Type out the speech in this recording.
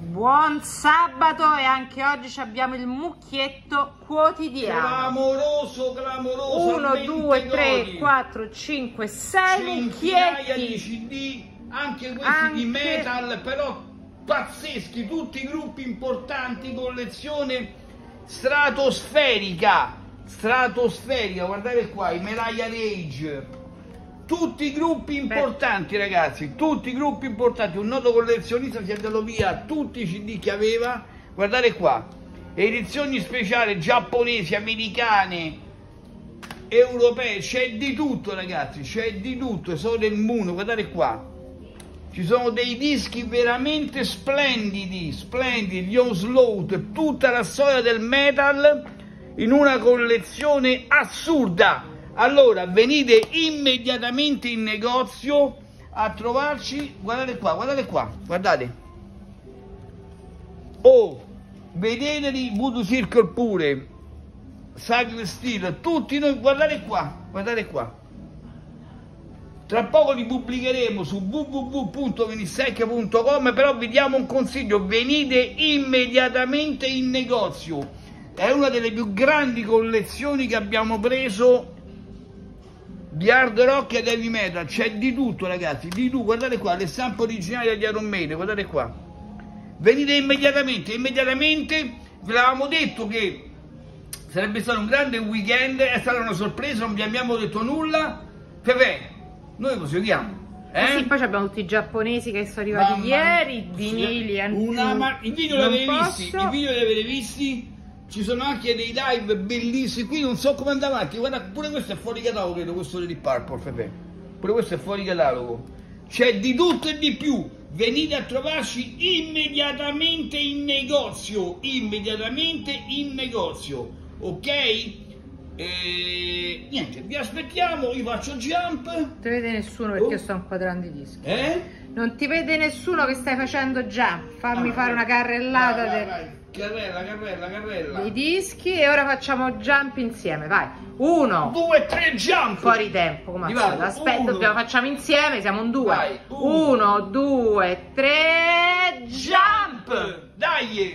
Buon sabato e anche oggi abbiamo il mucchietto quotidiano. Clamoroso. 1, 2, 3, 4, 5, 6 mucchietti di CD, anche questi di metal, però pazzeschi, tutti i gruppi importanti, collezione stratosferica, guardate qua, i Mariah Rage, tutti i gruppi importanti, ragazzi, tutti i gruppi importanti. Un noto collezionista si è dato via tutti i CD che aveva, guardate qua, edizioni speciali giapponesi, americane, europee, c'è di tutto, ragazzi, c'è di tutto, sono del mondo, guardate qua. Ci sono dei dischi veramente splendidi, gli Onslaught, tutta la storia del metal in una collezione assurda. Allora, venite immediatamente in negozio a trovarci, guardate qua, guardate. Oh, vedeteli, Voodoo Circle pure, Sacred Steel, tutti noi, guardate qua. Tra poco li pubblicheremo su www.venissec.com, però vi diamo un consiglio, venite immediatamente in negozio. È una delle più grandi collezioni che abbiamo preso di hard rock e heavy metal, c'è di tutto, ragazzi, di tutto. Guardate qua, le stampe originali degli Iron Maiden, guardate qua. Venite immediatamente, ve l'avevamo detto che sarebbe stato un grande weekend, è stata una sorpresa, non vi abbiamo detto nulla. Pepe, noi lo seguiamo. Sì, poi abbiamo tutti i giapponesi che sono arrivati ieri, i vinili, i video li avete visti? Ci sono anche dei live bellissimi, qui non so come andare avanti, guarda, pure questo è fuori catalogo, credo, questo di Purple, Pepe. Pure questo è fuori catalogo. C'è di tutto e di più. Venite a trovarci immediatamente in negozio, ok? Niente, vi aspettiamo, io faccio jump. Non ti vede nessuno perché io sto inquadrando i dischi. Non ti vede nessuno che stai facendo jump. Fammi fare una carrellata vai. Carrella dei dischi e ora facciamo jump insieme, vai. 1, 2, 3, jump. Fuori tempo, come al solito. Aspetta, facciamo insieme, siamo un 2. 1, 2, 3, jump. Dai!